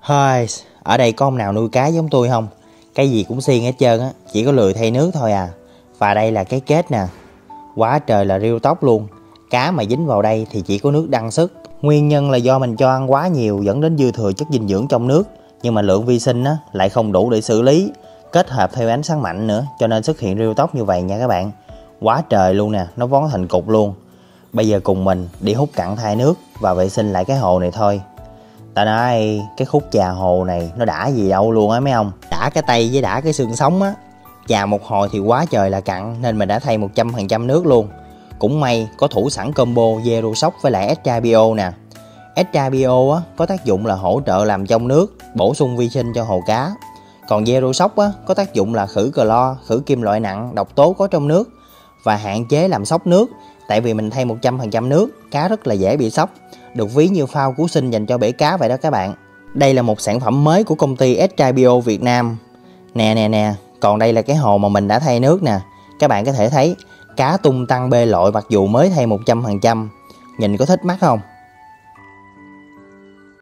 Hơi, ở đây có ông nào nuôi cá giống tôi không? Cái gì cũng xiên hết trơn á, chỉ có lười thay nước thôi à. Và đây là cái kết nè, quá trời là riêu tóc luôn. Cá mà dính vào đây thì chỉ có nước đăng sức. Nguyên nhân là do mình cho ăn quá nhiều dẫn đến dư thừa chất dinh dưỡng trong nước, nhưng mà lượng vi sinh á lại không đủ để xử lý, kết hợp theo ánh sáng mạnh nữa, cho nên xuất hiện riêu tóc như vậy nha các bạn. Quá trời luôn nè, nó vón thành cục luôn. Bây giờ cùng mình đi hút cặn thay nước và vệ sinh lại cái hồ này thôi. Ta nói cái khúc chà hồ này nó đã gì đâu luôn á mấy ông. Đã cái tay với đã cái xương sống á. Chà một hồi thì quá trời là cặn nên mình đã thay 100% nước luôn. Cũng may có thủ sẵn combo Zero Shock với lại Extra Bio nè. Extra Bio á có tác dụng là hỗ trợ làm trong nước, bổ sung vi sinh cho hồ cá. Còn Zero Shock á có tác dụng là khử clo, khử kim loại nặng, độc tố có trong nước và hạn chế làm sốc nước. Tại vì mình thay 100% nước, cá rất là dễ bị sốc, được ví như phao cứu sinh dành cho bể cá vậy đó các bạn. Đây là một sản phẩm mới của công ty Extra Bio Việt Nam. Nè, còn đây là cái hồ mà mình đã thay nước nè. Các bạn có thể thấy cá tung tăng bê lội mặc dù mới thay 100%. Nhìn có thích mắt không?